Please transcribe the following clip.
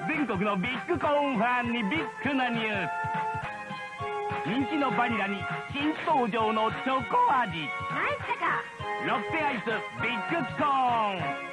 全国のビッグコーンファンにビッグなニュース。人気のバニラに新登場のチョコ味。 ナイスだか。 ロッテアイスビッグコーン。